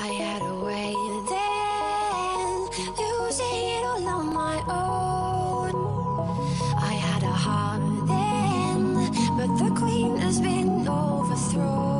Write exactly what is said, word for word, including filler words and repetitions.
I had a way then, losing it all on my own. I had a heart then, but the queen has been overthrown.